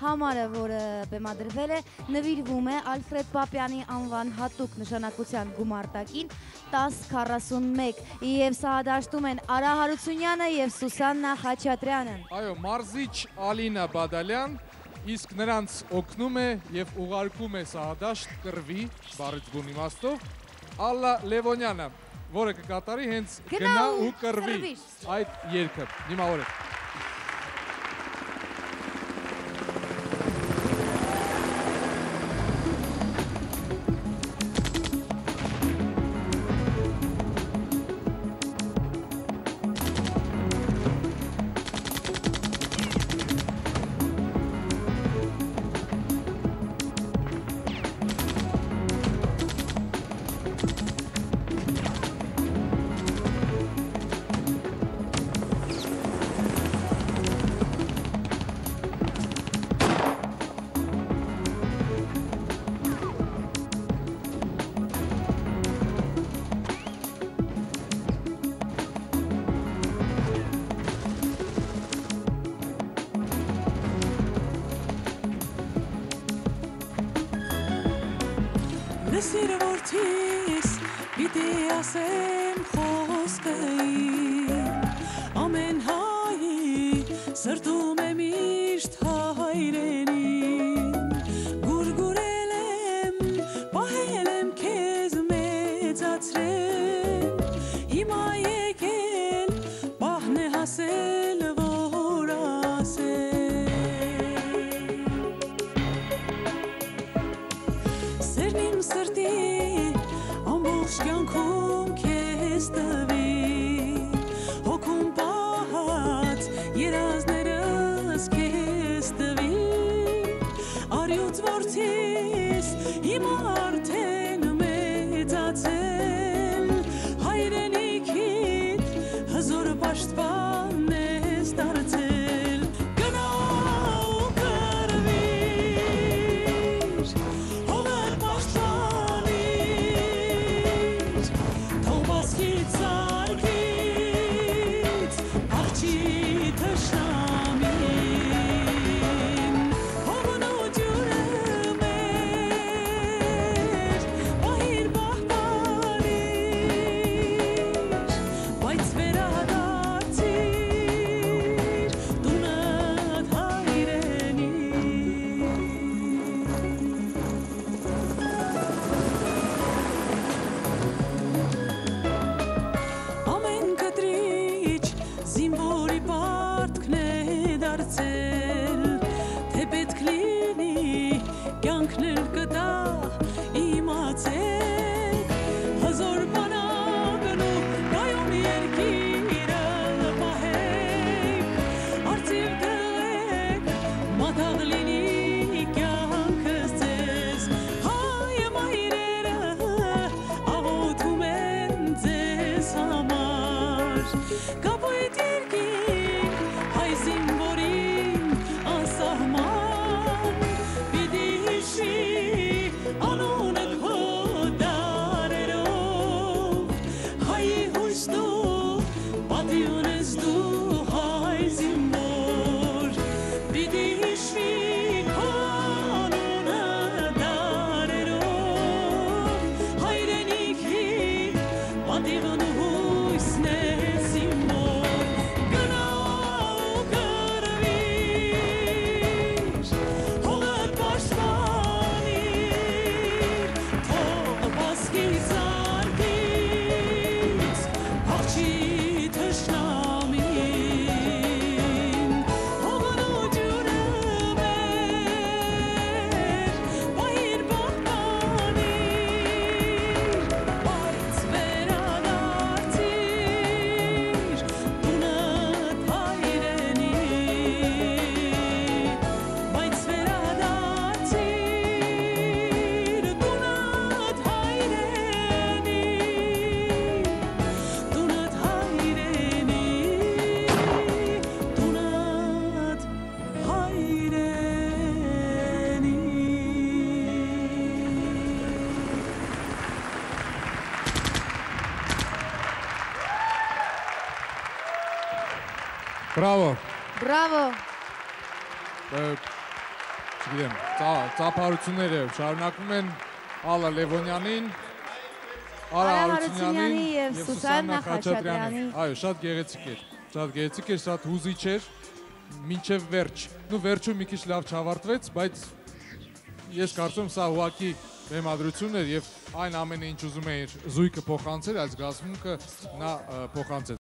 համարը, որը բեմադրվել է, նվիրվում է Ալֆրեդ Պապյանի անվան հատուկ նշանակության գումարտակին 1041 եւ սահադաշտում են Արա Հարությունյանը եւ Սուսաննա Խաչատրյանը։ Այո, մարզիչ Ալինա Բադալյան, իսկ նրանց օգնում է եւ ուղարկում է սահադաշտ կռվի, բառից բուն իմաստով, Ալլա Լևոնյանը, որը կկատարի հենց գնա ու կռվի այդ երգը։ Դիմավորեք։ Լսիր որդիս, պիտի ասեմ խոսքային, ամեն հայի սրտում է միշտ հայրենին, գուրգուրել եմ, պահել եմ քեզ մեծացրել, հիմա եկել, պահն է հասել, որ ասել, սրտի ամբողջ կյանքում քեզ տվի, հոգում պահած երազներս քեզ տվի, արյուծ որդիս հիմա արդեն մեծացել, հայրենիքիդ հզոր պաշտպան ես դարձել, Bravo. Bravo. չգիտեմ, ծափարությունները շարունակվում են Ալլա Լևոնյանին, Արա Հարությունյանին եւ Սուսաննա Խաչատրյանին։ Այո, շատ գեղեցիկ էր, շատ հուզիչ էր, մինչև վերջ։ Նու վերջում մի քիչ լավ չավարտվեց, բայց ես կարծում սա ուղղակի բեմադրություն էր եւ այն ամենը ինչ ուզում էր զույգը փոխանցել, այս զգացմունքը նա փոխանցեց։